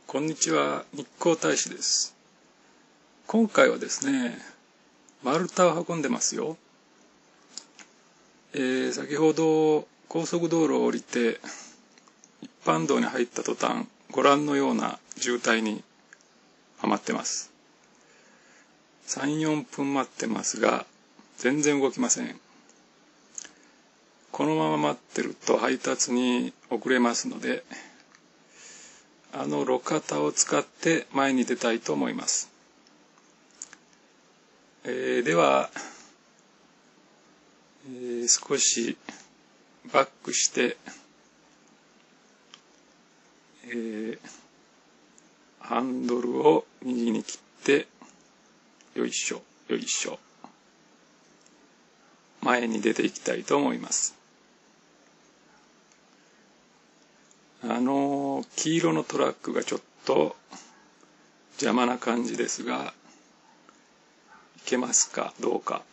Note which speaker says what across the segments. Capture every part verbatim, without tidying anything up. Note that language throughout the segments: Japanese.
Speaker 1: こんにちは、日光大使です。今回はですね、丸太を運んでますよ。えー、先ほど高速道路を降りて一般道に入った途端、ご覧のような渋滞にはまってます。さん、よんぷん待ってますが、全然動きません。このまま待ってると配達に遅れますので、あの路肩を使って前に出たいと思います。えー、では、えー、少しバックして、えー、ハンドルを右に切って、よいしょ、よいしょ。前に出ていきたいと思います。あの黄色のトラックがちょっと邪魔な感じですが、いけますかどうか。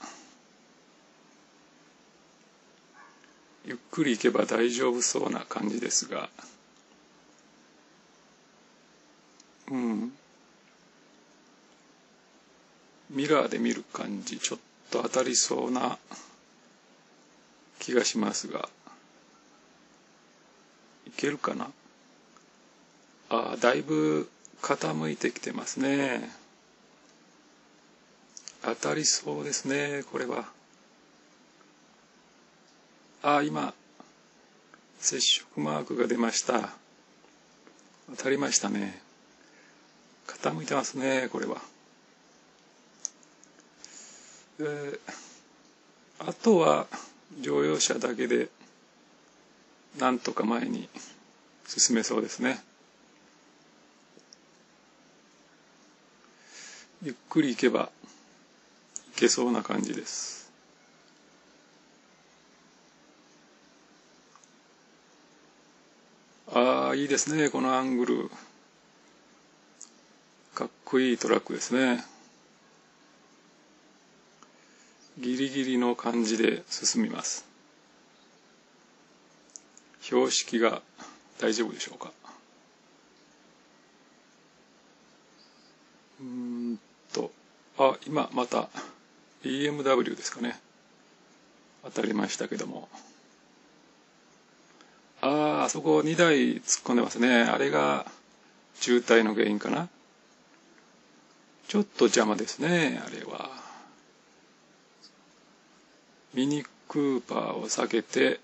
Speaker 1: ゆっくり行けば大丈夫そうな感じですが、うん。ミラーで見る感じ、ちょっと当たりそうな気がしますが、いけるかな。ああ、だいぶ傾いてきてますね。当たりそうですね、これは。ああ、今、接触マークが出ました。当たりましたね。傾いてますね、これは。えー、あとは乗用車だけでなんとか前に進めそうですね。ゆっくり行けば行けそうな感じです。ああ、いいですね、このアングル。かっこいいトラックですね。ギリギリの感じで進みます。標識が大丈夫でしょうか。うーんと、あ、今また ビーエムダブリュー ですかね。当たりましたけども。ああ、あそこにだい突っ込んでますね。あれが渋滞の原因かな。ちょっと邪魔ですね、あれは。ミニクーパーを避けて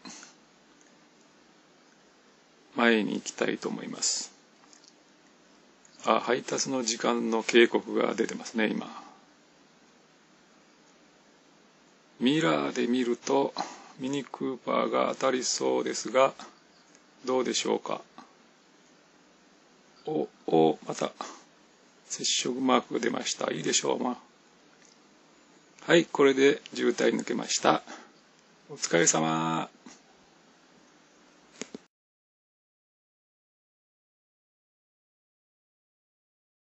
Speaker 1: 前に行きたいと思います。あ、配達の時間の警告が出てますね、今。ミラーで見るとミニクーパーが当たりそうですが、どうでしょうか。お、お、また接触マークが出ました。いいでしょう、まあ。はい、これで渋滞抜けました。お疲れ様。